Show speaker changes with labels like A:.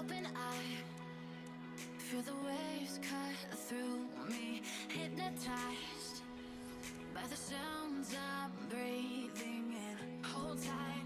A: open, I feel the waves cut through me, hypnotized by the sounds I'm breathing in. Hold tight.